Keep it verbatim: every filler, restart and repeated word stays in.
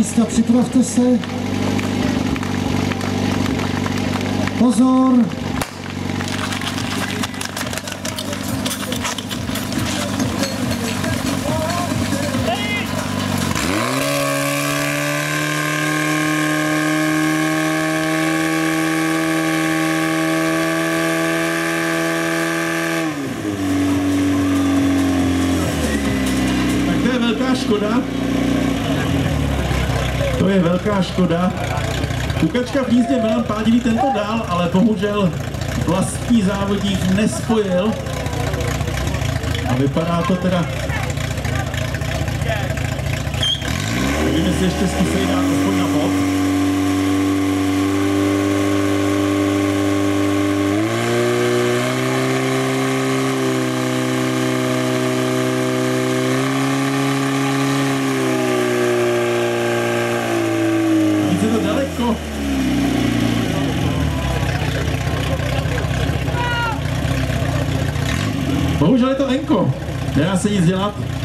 místa, připravte se. Pozor! Škoda. To je velká škoda. Kukačka v hnízdě Milan Pádivý tento dál, ale bohužel vlastní závodník nespojil. A vypadá to teda... Nevím, jestli ještě zkusej dát aspoň na bod. Bohužel je to enko, nedá se nic dělat.